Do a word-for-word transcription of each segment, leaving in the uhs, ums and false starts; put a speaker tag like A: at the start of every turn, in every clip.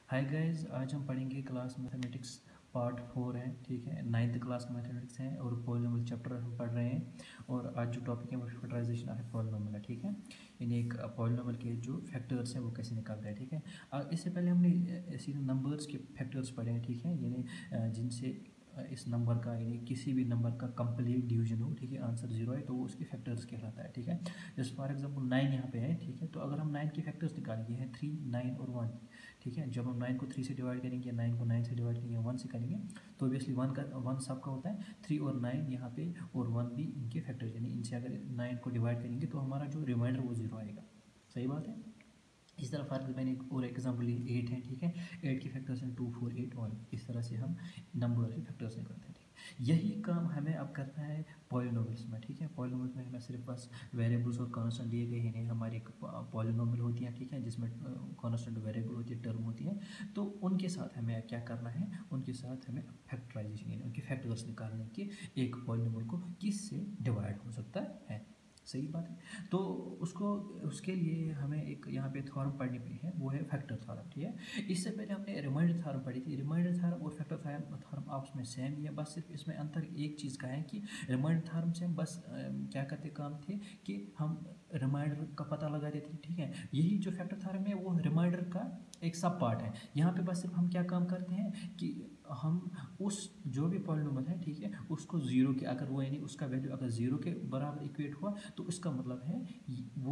A: Hi guys, आज हम पढ़ेंगे क्लास मैथमेटिक्स पार्ट फोर है। ठीक है, नाइन्थ क्लास का मैथमेटिक्स है और पॉलिनोमियल चैप्टर हम पढ़ रहे हैं। और आज जो टॉपिक है वो फैक्टराइजेशन ऑफ पॉलिनोमियल है। ठीक है, यानी एक पॉलिनोमियल के जो फैक्टर्स हैं वो कैसे निकालते हैं। ठीक है, अ, इससे पहले हमने सीधे नंबर्स के फैक्टर्स पढ़े हैं। ठीक है, यानी अ, जिनसे अ, इस नंबर का यानी किसी भी नंबर का कंप्लीट डिवीजन हो, ठीक है, आंसर जीरो है तो वो उसके फैक्टर्स कहलाता है। ठीक है, जैसे फॉर एग्जांपल नाइन यहाँ पे है। ठीक है, तो अगर हम नाइन के फैक्टर्स निकालेंगे हैं थ्री, नाइन और वन। ठीक है, जब हम नाइन को थ्री से डिवाइड करेंगे, नाइन को नाइन से डिवाइड करेंगे, वन से करेंगे, तो ऑब्वियसली वन का वन सबका होता है। थ्री और नाइन यहाँ पे और वन भी इनके फैक्टर्स, यानी इनसे अगर नाइन को डिवाइड करेंगे तो हमारा जो रिमाइंडर वो जीरो आएगा। सही बात है। इस तरह फॉर मैंने एक और एग्जाम्पल लिए एट है। ठीक है, एट के फैक्टर्स हैं टू, फोर, एट, वन। इस तरह से हम नंबर के फैक्टर्स निकालते हैं। ठीक है, यही काम हमें अब करना है पॉलिनोमियल्स में। ठीक है, पॉलिनोमियल्स में हमें सिर्फ बस वेरिएबल्स और कॉन्स्टेंट दिए गए हैं। हमारी एक पॉलिनोमियल होती है, ठीक है, जिसमें कॉन्स्टेंट वेरिएबल होती है, टर्म होती है। तो उनके साथ हमें क्या करना है, उनके साथ हमें फैक्टराइजेशन यानी उनके फैक्टर्स निकालने के एक पॉलिनोमियल को किससे डिवाइड हो सकता है। सही बात है। तो उसको उसके लिए हमें एक यहाँ पे थ्योरम पढ़नी पड़ी है, वो है फैक्टर थ्योरम। ठीक है, इससे पहले हमने रिमाइंडर थ्योरम पढ़ी थी। रिमाइंडर थ्योरम और फैक्टर थ्योरम आपस में सेम ही है, बस सिर्फ इसमें अंतर एक चीज़ का है कि रिमाइंडर थ्योरम से हम बस अ, क्या करते काम थे कि हम रिमाइंडर का पता लगा देते थे। ठीक है, यही जो फैक्टर थ्योरम है वो रिमाइंडर का एक सब पार्ट है। यहाँ पे बस सिर्फ हम क्या काम करते हैं कि हम उस जो भी पॉलिनोमियल है, ठीक है, उसको जीरो के अगर वो यानी उसका वैल्यू अगर जीरो के बराबर इक्वेट हुआ तो इसका मतलब है वो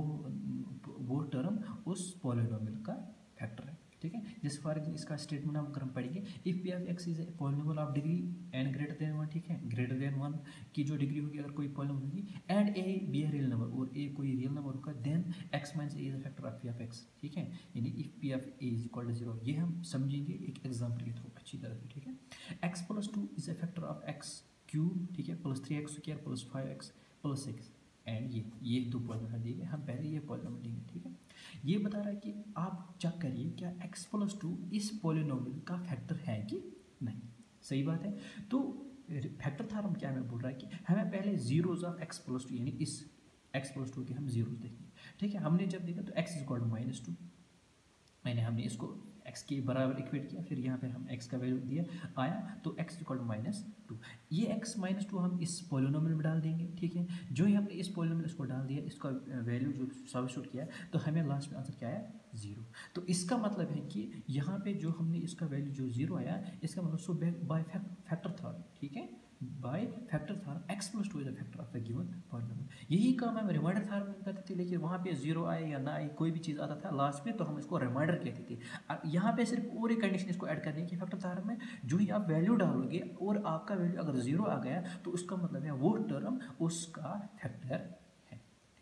A: वो टर्म उस पॉलिनोमियल का फैक्टर है। ठीक है, जिस फॉर एग्जाम्पल इसका स्टेटमेंट हम अगर पढ़ेंगे, if P of x is a polynomial of degree N greater than one. ठीक है, ग्रेटर देन वन की जो डिग्री होगी अगर कोई पॉलिनोमियल होगी, and A B a real number और ए कोई रियल नंबर होगा, then X minus A is a factor of P of X. ठीक है, यानी if P of A is equal to zero, ये हम समझेंगे एक एग्जाम्पल के थ्रू अच्छी तरह से। ठीक है, x plus two is a factor of X cube. ठीक है, plus three x square plus five X plus six. And ये ये दो पॉलिनोमियल दिए गए, हम पहले ये पॉलिनोमियल लेंगे। ठीक है, ये बता रहा है कि आप चेक करिए क्या एक्स प्लस टू इस पॉलिनोमियल का फैक्टर है कि नहीं। सही बात है। तो फैक्टर थ्योरम क्या हमें बोल रहा है कि हमें पहले zeros of x plus two यानी इस एक्स प्लस टू के हम जीरोज देखेंगे। ठीक है, हमने जब देखा तो X is equal to minus two, मैंने हमने इसको x के बराबर इक्वेट किया, फिर यहाँ पे हम x का वैल्यू दिया आया तो x equal to minus two. ये x माइनस टू हम इस पॉलिनोमियल में डाल देंगे। ठीक है, जो ही हमने इस पॉलिनोमियल इसको डाल दिया, इसका वैल्यू जो सब्स्टिट्यूट किया तो हमें लास्ट में आंसर क्या आया, जीरो। तो इसका मतलब है कि यहाँ पे जो हमने इसका वैल्यू जो जीरो आया, इसका मतलब सो बाय फैक्टर थ्योरम। ठीक है, by factor theorem X plus two is the factor of the given polynomial. यही काम हम रिमाइंडर थ्योरम में करते थे, लेकिन वहाँ पे जीरो आए या ना आए कोई भी चीज़ आता था लास्ट में तो हम इसको रिमाइंडर कहते थे। अब यहाँ पे सिर्फ और एक कंडीशन इसको ऐड करनी है कि फैक्टर थ्योरम में जो ही आप वैल्यू डालोगे और आपका वैल्यू अगर जीरो आ गया तो उसका मतलब है वो टर्म उसका फैक्टर है।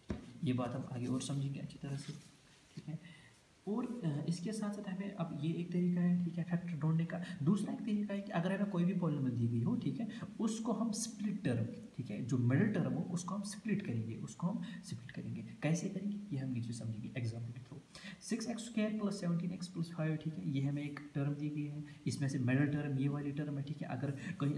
A: ये बात हम आगे और समझेंगे अच्छी तरह से। ठीक है, और इसके साथ साथ हमें अब ये एक तरीका है, ठीक है, फैक्टर ढूंढने का। दूसरा एक तरीका है कि अगर हमें कोई भी पॉलिनोमियल दी गई हो, ठीक है, उसको हम स्प्लिट टर्म, ठीक है, जो मिडिल टर्म हो उसको हम स्प्लिट करेंगे, उसको हम स्प्लिट करेंगे। कैसे करेंगे ये हम नीचे समझेंगे एग्जाम्पल के through. Six X square plus seventeen X plus five. ठीक है, ये हमें एक टर्म दी गई है, इसमें से मिडिल टर्म ये वाली टर्म है। ठीक है, अगर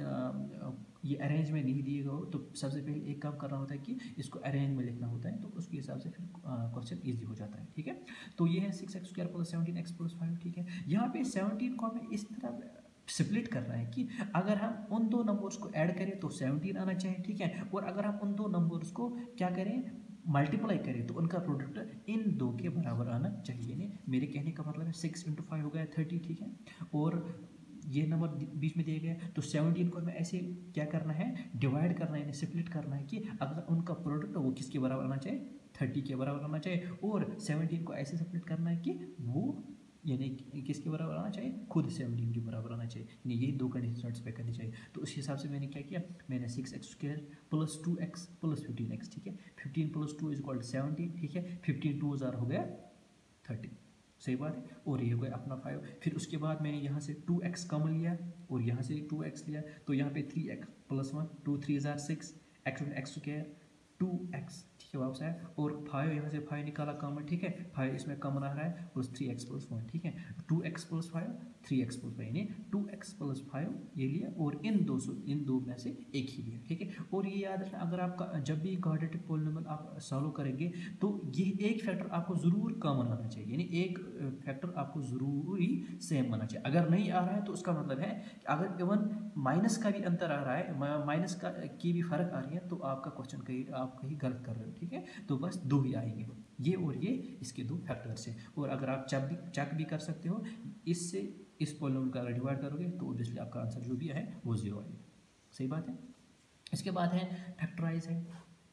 A: कहीं ये अरेंज में नहीं दिए गए हो तो सबसे पहले एक काम करना होता है कि इसको अरेंज में लिखना होता है, तो उसके हिसाब से फिर क्वेश्चन ईजी हो जाता है। ठीक है, तो ये है six X square plus seventeen X plus five. ठीक है, यहाँ पे सेवनटीन को हमें इस तरह स्प्लिट करना है कि अगर हम उन दो नंबर्स को ऐड करें तो सेवनटीन आना चाहिए। ठीक है, और अगर हम उन दो नंबर्स को क्या करें, मल्टीप्लाई करें तो उनका प्रोडक्ट इन दो के बराबर आना चाहिए। यानी मेरे कहने का मतलब है सिक्स इंटू फाइव हो गया थर्टी। ठीक है, और ये नंबर बीच में दिए गए तो सेवनटीन को हमें ऐसे क्या करना है, डिवाइड करना है, यानी स्प्लिट करना है कि अगर उनका प्रोडक्ट वो किसके बराबर आना चाहिए, थर्टी के बराबर आना चाहिए। और सेवनटीन को ऐसे स्प्लिट करना है कि वो यानी किसके बराबर आना चाहिए, खुद सेवनटीन के बराबर आना चाहिए। यानी यही दो कंडीशन सेटिस्फाई करनी चाहिए। तो उस हिसाब से मैंने क्या किया, मैंने six X square plus two x plus fifteen X. ठीक है, fifteen plus two is equal to seventeen. ठीक है, फिफ्टीन टू हजार हो गया थर्टी। सही बात है, और ये हो गया अपना फाइव। फिर उसके बाद मैंने यहाँ से टू एक्स कम लिया और यहाँ से टू एक्स लिया, तो यहाँ पे three x plus one, two three हजार six, X X square two X. ठीक के वापस आया, और फाइव यहाँ से फाइव निकाला कॉमन, ठीक है, फाइव इसमें कॉमन आ रहा है, plus three x plus one, ठीक है, two x plus five, three x plus five, यानी टू एक्स प्लस फाइव ये लिया, और इन दो सौ इन दो में से एक ही लिया, ठीक है। और ये याद रखना, अगर आपका जब भी क्वाड्रेटिक पॉलिनोमियल आप सॉल्व करेंगे तो ये एक फैक्टर आपको ज़रूर कॉमन आना चाहिए, यानी एक फैक्टर आपको ज़रूरी सेम आना चाहिए। अगर नहीं आ रहा है तो उसका मतलब है कि अगर इवन माइनस का भी अंतर आ रहा है, माइनस का की भी फर्क आ रही है, तो आपका क्वेश्चन कहीं आप कहीं गलत कर रहे हो, ठीक है। तो बस दो ही आएंगे, ये और ये, इसके दो फैक्टर्स हैं। और अगर आप चेक भी चेक भी कर सकते हो, इससे इस पॉलिनोमियल का अगर डिवाइड करोगे तो ऑब्वियसली आपका आंसर जो भी है वो जीरो आएगा। सही बात है। इसके बाद है फैक्टराइज है,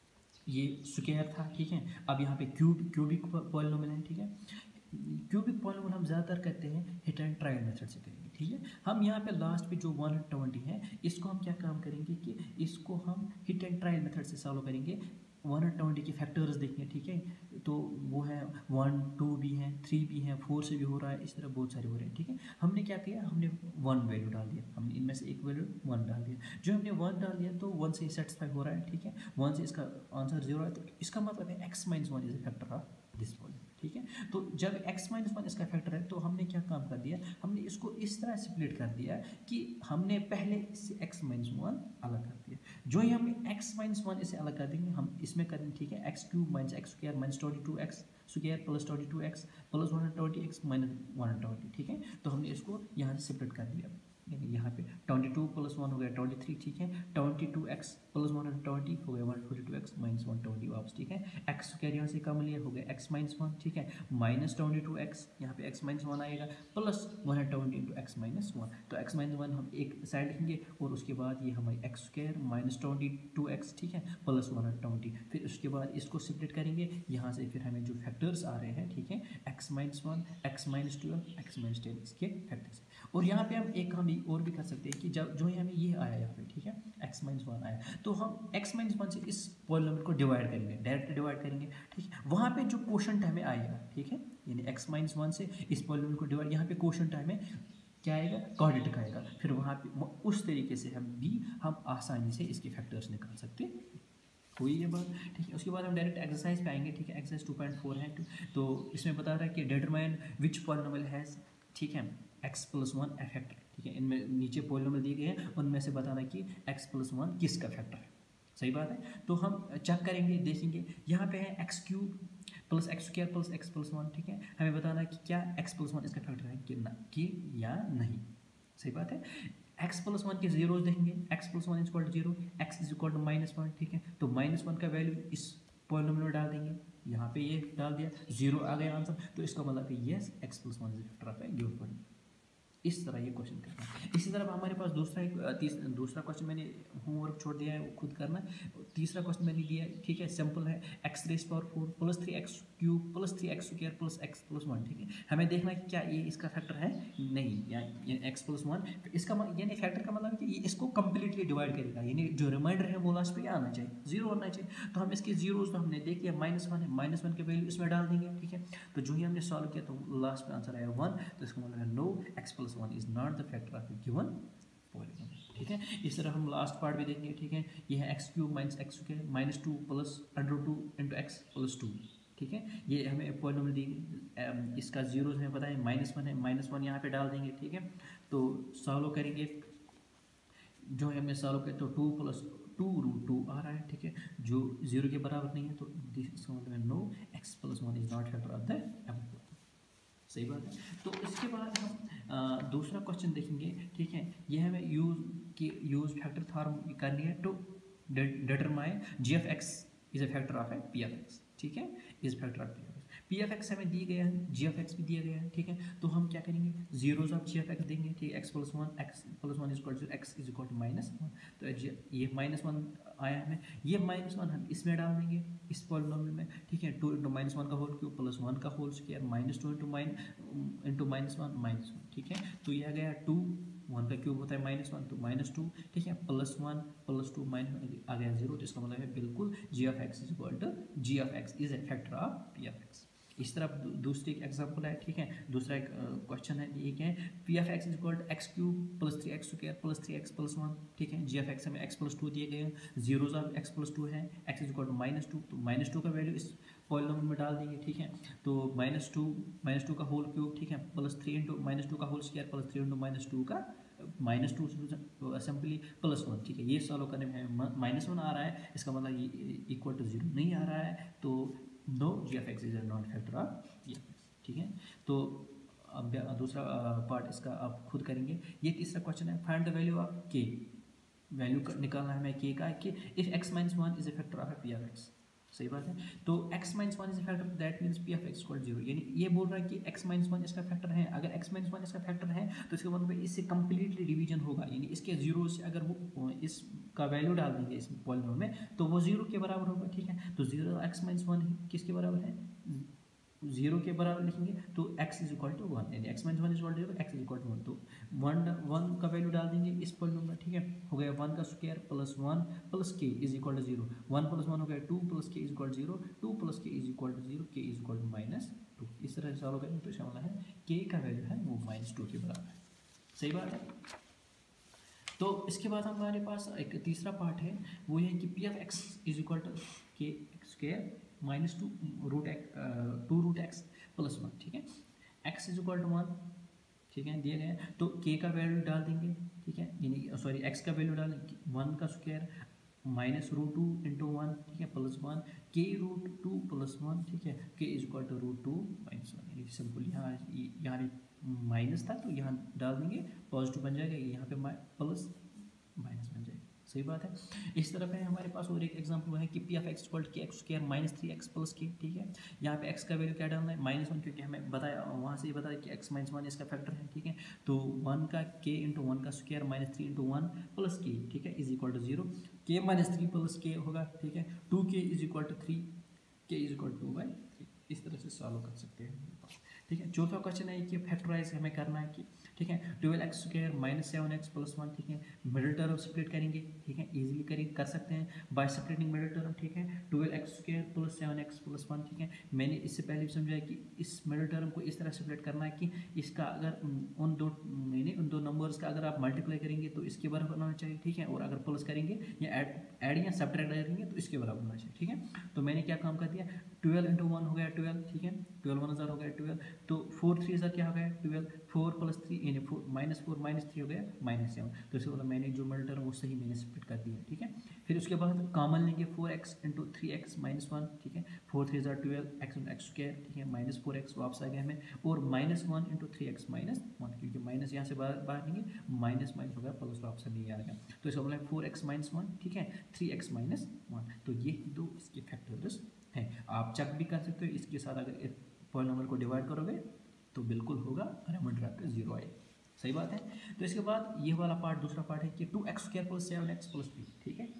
A: ये स्क्वायर था, ठीक है। अब यहाँ पे क्यूब क्यूबिक पॉलिनोमियल है, ठीक है। क्यूबिक पॉलिनोमियल हम ज़्यादातर करते हैं हिट एंड ट्रायल मेथड से करेंगे, ठीक है। हम यहाँ पे लास्ट पे जो वन ट्वेंटी है, इसको हम क्या काम करेंगे कि इसको हम हिट एंड ट्रायल मेथड से सॉल्व करेंगे। वन ट्वेंटी के फैक्टर्स देखेंगे, ठीक है। तो वो है वन, टू भी हैं, थ्री भी हैं, फोर से भी हो रहा है, इस तरह बहुत सारे हो रहे हैं, ठीक है। हमने क्या किया, हमने वन वैल्यू डाल दिया, हमने इनमें से एक वैल्यू वन डाल दिया। जो हमने वन डाल दिया तो वन से सेटिस्फाई हो रहा है, ठीक है। वन से इसका आंसर जीरो है, तो इसका मतलब है X minus one is a factor of this polynomial, ठीक है। तो जब x माइनस वन इसका फैक्टर है, तो हमने क्या काम कर दिया, हमने इसको इस तरह स्प्लिट कर दिया कि हमने पहले इससे x माइनस वन अलग कर दिया। जो ही हम x माइनस वन इसे अलग कर देंगे, हम इसमें कर देंगे, ठीक है, X cube minus X square minus twenty two x square plus twenty two x plus one twenty X minus one twenty, ठीक है। तो हमने इसको यहाँ से सेपरेट कर दिया, यानी यहाँ पे ट्वेंटी टू प्लस वन हो गया ट्वेंटी थ्री, ठीक है। Twenty two x plus one twenty हो गया one forty two X minus one twenty वापस, ठीक है। एक्स स्क्वायर यहाँ से कम लिया, हो गया एक्स माइनस वन, ठीक है, माइनस ट्वेंटी टू एक्स, यहाँ पे एक्स माइनस वन आएगा, plus one twenty into X minus one. तो एक्स माइनस वन हम एक साइड लिखेंगे, और उसके बाद ये हमारी X square minus twenty two X, ठीक है, प्लस वन ट्वेंटी। फिर उसके बाद इसको सेपरेट करेंगे, यहाँ से फिर हमें जो फैक्टर्स आ रहे हैं, ठीक है, X minus one, X minus twelve, X minus ten, इसके फैक्टर्स। और यहाँ पे हम एक काम भी और भी कर सकते हैं कि जब जो ही हमें ये आया यहाँ पे, ठीक है, x माइनस वन आया, तो हम x माइनस वन से इस पॉलिनोमियल को डिवाइड करेंगे, डायरेक्ट डिवाइड करेंगे, ठीक है। वहाँ पे जो कोशंट हमें आएगा, ठीक है, यानी x माइनस वन से इस पॉलिनोमियल को डिवाइड, यहाँ पे कोशंट हमें क्या आएगा, क्वाड्रेटिक आएगा। फिर वहाँ पे उस तरीके से हम भी हम आसानी से इसके फैक्टर्स निकाल सकते हैं। हुई ये बात, ठीक है। उसके बाद हम डायरेक्ट एक्सरसाइज पे आएंगे, ठीक है। एक्सरसाइज टू पॉइंट फोर है, तो इसमें बता रहा है कि डिटरमाइन विच पॉलिनोमियल हैज, ठीक है, x plus one a factor, ठीक है। इनमें नीचे पॉलिनोमियल दिए गए हैं, उनमें से बताना कि x प्लस वन किसका फैक्टर है। सही बात है। तो हम चेक करेंगे, देखेंगे, यहाँ पे है X cube plus X square plus X plus one, ठीक है। हमें बताना है कि क्या x प्लस वन इसका फैक्टर है कि ना, कि या नहीं। सही बात है। x प्लस वन के जीरो देखेंगे, x plus one is equal to zero, X is equal to minus one, ठीक है। तो माइनस वन का वैल्यू इस पॉलिनोमियल में डाल देंगे, यहाँ पे ये डाल दिया, जीरो आ गया आंसर, तो इसका मतलब है yes X plus one is factor of a given polynomial. इस तरह ये क्वेश्चन करना है। इसी तरह हमारे पास दूसरा एक तीस दूसरा क्वेश्चन मैंने होमवर्क छोड़ दिया है, वो खुद करना है। तीसरा क्वेश्चन मैंने दिया है, ठीक है, सिंपल है, X raise power four plus three X cube plus three x square plus X plus one, ठीक है। हमें देखना है कि क्या ये इसका फैक्टर है, नहीं, या एक्स प्लस वन इसका यानी फैक्टर का मतलब है कि ये इसको कम्प्लीटली डिवाइड करेगा, यानी जो रिमाइंडर है वो लास्ट पे आना चाहिए, जीरो होना चाहिए। तो हम इसके जीरोज तो हमने देख लिया, माइनस वन है, माइनस वन के वैल्यू इसमें डाल देंगे, ठीक है। तो जो ही हमने सॉल्व किया तो लास्ट में आंसर आया वन, तो इसका मतलब है no, X plus one is not the factor of a given polynomial, ठीक है। इस तरह हम लास्ट पार्ट भी देखेंगे, ठीक है। ये है X cube minus X square minus two plus under two into x plus two, ठीक है। ये हमें पॉलिनोमियल दी, इसका जीरोज हमें पता है माइनस वन है, माइनस वन यहाँ पे डाल देंगे, ठीक है। तो सॉल्व करेंगे, जो हमने सॉल्व किया तो two plus two root two आ रहा है, ठीक है, जो जीरो के बराबर नहीं है, तो इसका मतलब है no, X plus one is not factor of the above. सही बात है। तो इसके बाद हम आ, दूसरा क्वेश्चन देखेंगे, ठीक है। ये हमें यूज की यूज फैक्टर फॉर्म करनी है, to determine G F x is a factor of a P F x, ठीक है, is factor of P F X. P F X हमें दिए गया है, जी एफ एक्स भी दिया गया है, ठीक है। तो हम क्या करेंगे, zeros of g F x देंगे, ठीक है, x plus one, x plus one is equal to x is equal to minus one. तो ये माइनस वन आया हमें, ये माइनस वन हम इसमें डाल देंगे इस पॉलिनोमियल में, ठीक है। टू इंटू माइनस वन का होल क्यूब प्लस वन का whole square minus two into minus into minus one minus one, ठीक है। तो यह आ गया टू, वन का क्यूब होता है माइनस वन, तो माइनस टू, ठीक है, plus one plus two minus आ गया जीरो। तो इसका मतलब है बिल्कुल g of x is equal to g of x is a factor of P of x. इस तरह दूसरी एक एग्जांपल है, ठीक है। दूसरा एक क्वेश्चन है, ये क्या है, p F x is equal to x cube plus three x square plus three x plus one, ठीक है। जी एफ एक्स में एक्स प्लस टू दिए गए हैं, zeros of x plus two है, x is equal to minus two, तो minus two का value इस पॉलिनोमियल में डाल देंगे, ठीक है। तो माइनस टू माइनस टू का होल क्यूब, ठीक है, plus three into minus two का whole square plus three into minus two का minus two simply plus one, ठीक है। ये सॉल्व करने में माइनस वन आ रहा है, इसका मतलब ये इक्वल टू जीरो नहीं आ रहा है, तो no g F x is a non factor of g F x, ठीक है। तो अब दूसरा पार्ट इसका आप खुद करेंगे। ये तीसरा क्वेश्चन है, find the value of k, value निकालना है हमें के का, कि if x minus one is a factor of P of x, सही बात है। तो x minus one is a factor, that means p of x equal zero, यानी ये बोल रहा है कि x माइनस वन इसका फैक्टर है। अगर x माइनस वन इसका फैक्टर है तो इसका मतलब इससे कंप्लीटली डिवीजन होगा, यानी इसके जीरो से अगर वो इसका वैल्यू डाल देंगे इस पॉलिनोमियल में तो वो जीरो के बराबर होगा, ठीक है। तो जीरो एक्स माइनस वन किसके बराबर है, जीरो के बराबर लिखेंगे, तो x is equal to one, यानी x minus one is equal to zero, x is equal to one, तो वन वन का वैल्यू डाल देंगे इस पॉलिनोमियल में, ठीक है। हो गया वन का square plus one plus k is equal to zero, one plus one हो गया two plus k is equal to zero, two plus k is equal to zero, k is equal to minus two. इस तरह से solve करेंगे तो इसका मतलब है के का वैल्यू है वो माइनस टू के बराबर है, सही बात है। तो इसके बाद हमारे पास एक तीसरा पार्ट है, वो ये कि p of x is equal to k square minus two root x two root x plus one, ठीक है। X is equal to one, ठीक है, दिए गए, तो के का वैल्यू डाल देंगे, ठीक है, यानी सॉरी एक्स का वैल्यू डाल वन का square minus root two into one, ठीक है, plus one, k root two plus one, ठीक है, k is equal to root two minus one, यानी सिंपल यहाँ यहाँ माइनस था तो यहाँ डाल देंगे पॉजिटिव बन जाएगा, यहाँ पे प्लस माइनस बन जाएगा, सही बात है। इस तरफ है हमारे पास और एक एग्जांपल है कि p of x equal to k x square minus three x plus k, ठीक है। यहाँ पे एक्स का वैल्यू क्या डालना है, माइनस वन, क्योंकि हमें बताया वहाँ से ये बताया कि एक्स माइनस वन इसका फैक्टर है, ठीक है। तो वन का के इंटू वन का square minus three into one plus k, ठीक है, is equal to zero, k minus three plus k होगा, ठीक है, two k is equal to three, k is equal to by three. इस तरह से solve कर सकते हैं, ठीक है। चौथा क्वेश्चन है कि फैक्टराइज हमें करना है कि, ठीक है, twelve x square minus seven x plus one, ठीक है, मिडिल टर्म स्प्लिट करेंगे, ठीक है, इजीली करेंगे कर सकते हैं बाय स्प्लिटिंग मिडिल टर्म, ठीक है। Twelve x square plus seven x plus one, ठीक है। मैंने इससे पहले भी समझाया कि इस मिडिल टर्म को इस तरह स्प्लिट करना है कि इसका अगर उन दो मैंने उन दो नंबर्स का अगर आप मल्टीप्लाई करेंगे तो इसके बराबर होना चाहिए, ठीक है, और अगर प्लस करेंगे या ऐड ऐड या सब्ट्रैक्ट करेंगे तो इसके बराबर होना चाहिए, ठीक है। तो मैंने क्या काम कर दिया, ट्वेल्व इंटू वन हो गया ट्वेल्व, ठीक है, ट्वेल्व वन हज़ार हो गया ट्वेल्व, तो फोर थ्री हज़ार क्या हो गया ट्वेल्व, फोर प्लस थ्री यानी four minus four minus three हो गया माइनस सेवन, तो इसके मतलब मैंने जो मिडिल टर्म वो सही मैंने स्प्लिट कर दिया, ठीक है। फिर उसके बाद कॉमन लेंगे four x into three x minus one, ठीक है, फोर थ्री हज़ार twelve x into x square, ठीक है, माइनस फोर एक्स वापस आ गया हमें, और minus one into three x minus one, क्योंकि माइनस यहाँ से बाहर बाहर लेंगे माइनस माइनस हो गया प्लस वापस नहीं आ गया, तो इसका मतलब फोर एक्स माइनस वन, ठीक है, थ्री एक्स माइनस वन, तो ये दो इसके फैक्टर्स हैं। आप चेक भी कर सकते हो, इसके साथ अगर पॉलिनोमियल को डिवाइड करोगे तो बिल्कुल होगा रिमाइंडर आपका जीरो आएगा, सही बात है। तो इसके बाद ये वाला पार्ट दूसरा पार्ट है कि two x square plus seven x plus b, ठीक है,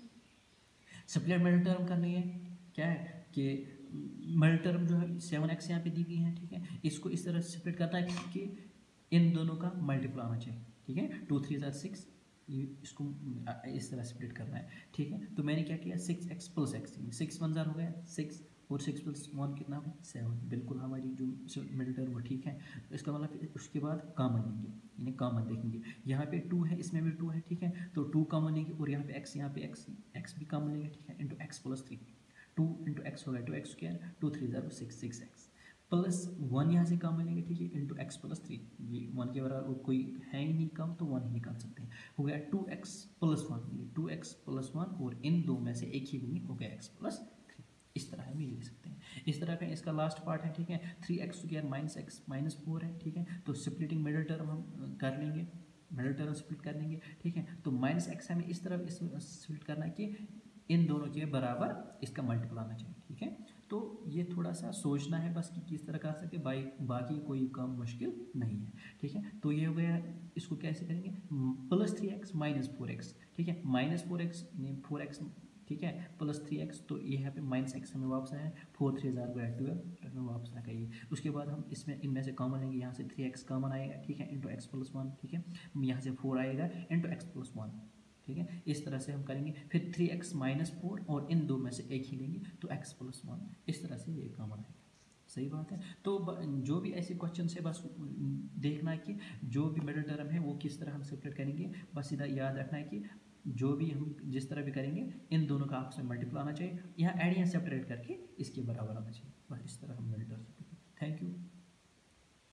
A: स्प्लिट मिडिल टर्म करनी है, क्या है कि मिडिल टर्म जो है सेवन एक्स यहाँ पे दी गई है, ठीक है, इसको इस तरह स्प्लिट करना है कि इन दोनों का मल्टीपल आना चाहिए, ठीक है, टू थ्री हज़ार सिक्स, इसको इस तरह स्प्लिट करना है, ठीक है। तो मैंने क्या किया, six x plus x, six one जार हो गया सिक्स और सिक्स प्लस वन कितना हो सेवन, बिल्कुल हमारी जो मिडिल टर्म वो ठीक है। तो इसका मतलब उसके बाद कॉमन लेंगे, यानी कॉमन देखेंगे, यहाँ पे टू है इसमें भी टू है, ठीक है, तो टू कॉमन लेंगे और यहाँ पे एक्स यहाँ पे एक्स एक्स भी कॉमन लेंगे, ठीक है, into x plus three, two into x हो गया two x square, two three ज़ारो six six x plus one यहाँ से कॉमन लेंगे, ठीक है, इंटू एक्स प्लस थ्री, ये वन के बराबर कोई है ही नहीं कम तो वन ही निकाल सकते हैं, हो गया टू एक्स प्लस वन, ये टू एक्स प्लस वन और इन दो में से एक ही लेंगे, हो गया एक्स प्लस थ्री, इस तरह हम ये लिख सकते हैं। इस तरह का इसका लास्ट पार्ट है, ठीक है, three x square minus x minus four है, ठीक है, तो स्प्लिटिंग मिडिल टर्म हम कर लेंगे, मिडिल टर्म स्प्लिट कर लेंगे, ठीक है, तो माइनस एक्स हमें इस तरफ इस स्प्लिट करना है कि इन दोनों के बराबर इसका मल्टीपल आना चाहिए, ठीक है। तो ये थोड़ा सा सोचना है बस कि किस तरह कर सकते, बाई बाकी कोई काम मुश्किल नहीं है, ठीक है। तो ये हो गया, इसको कैसे करेंगे, plus three x minus four x, ठीक है, minus four x four x, ठीक है, प्लस थ्री एक्स, तो ये यहाँ पे माइनस एक्स हमें वापस आया, फोर थ्री हज़ार गया ट्वेल्व हमें वापस आ गया ये। उसके बाद हम इसमें इनमें से कॉमन लेंगे, यहाँ से थ्री एक्स कॉमन आएगा, ठीक है, इंटू एक्स प्लस वन, ठीक है, यहाँ से फोर आएगा इंटू एक्स प्लस वन, ठीक है, इस तरह से हम करेंगे। फिर थ्री एक्स माइनस फोर और इन दो में से एक ही लेंगे तो एक्स प्लस वन, इस तरह से ये कॉमन आएगा, सही बात है। तो जो भी ऐसे क्वेश्चन है बस देखना है कि जो भी मिडिल टर्म है वो किस तरह हम सेपरेट करेंगे। बस सीधा याद रखना है कि जो भी हम जिस तरह भी करेंगे इन दोनों का आपस में मल्टीपल आना चाहिए, यहाँ एड या सेपरेट करके इसके बराबर आना चाहिए। बस इस तरह हम मिडिल टर्म। Thank you.